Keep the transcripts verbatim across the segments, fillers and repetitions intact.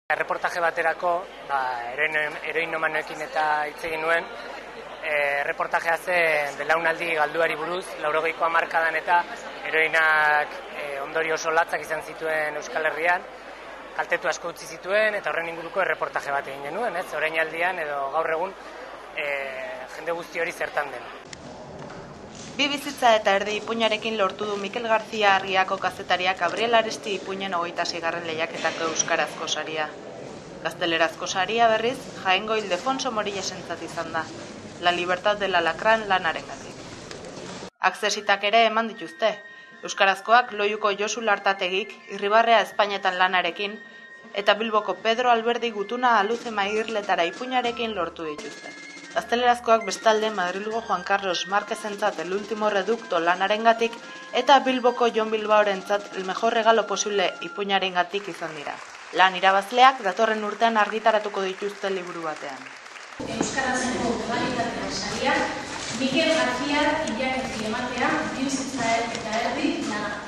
Erreportaje baterako, eroinomanoekin eta hitz egin nuen, erreportajea zen belaunaldi galduari buruz, laurogeiko hamarkadan eta eroinak ondorio oso latzak izan zituen Euskal Herrian, kaltetu asko utzi zituen eta horren inguruko erreportaje bat egin genuen, ez? Orainaldian edo gaur egun jende guzti hori zertan den. Bi bizitza eta erdi ipuinarekin lortu du Mikel García Argiako kazetariak Gabriel Aresti ipuinen hogeita seigarren lehiaketako euskarazko saria. Gaztelerazko saria berriz, Jaengo Ildefonso Morilesentzat izan da, La Libertad del Alacrán lanarengatik. Akzesitak ere eman dituzte, euskarazkoak Loiuko Josu Lartategik Irribarrea Espainetan lanarekin eta Bilboko Pedro Alberdi Gutuna Aluzema Irletara ipuinarekin lortu dituzte. Gaztelerazkoak bestalde Madrilgo Juan Carlos Márquezentzat El Último Reducto lanarengatik eta Bilboko Jon Bilbaorentzat El Mejor Regalo Posible ipuinarengatik izan dira. Lan irabazleak datorren urtean argitaratuko dituzte liburu batean. Euskarazko kalitatea saria Mikel García Argiak ematea bi bizitza eta erdi lanagatik.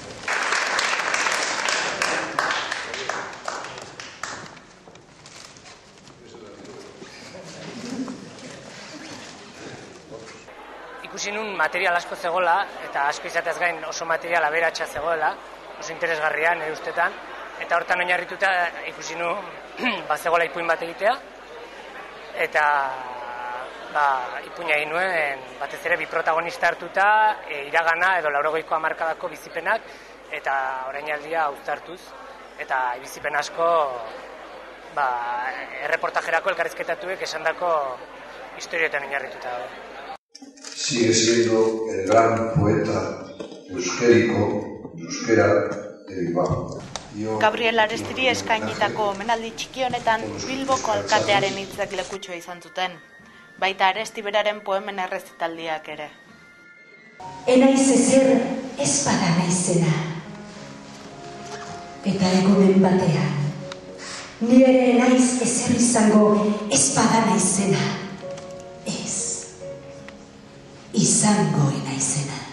Ikusi nun material asko zegoela, eta asko izatez gain oso material aberatsa zegoela, oso interesgarria nire ustetan, eta hortan oinarrituta ikusi nun bazegoela ipuin bat egitea, eta ba, ipuina egin nuen batez ere bi protagonista hartuta, e, iragana edo laurogeiko hamarkadako bizipenak, eta orainaldia uztartuz, eta bizipen asko ba, erreportajerako elkarrizketatuek esandako historietan oinarrituta dago. Sigue siendo el gran poeta euskérico, euskera de Bilbao. Gabriel Arestiri eskainitako omenaldi txiki honetan Bilboko alkatearen hitzek lekutxoa izan zuten, baita Aresti beraren poemen errezitaldiak ere. Enaiz ezer ez bada naizena, eta egunen batean, nire enaiz ezer izango ez bada naizena. Izango naizena.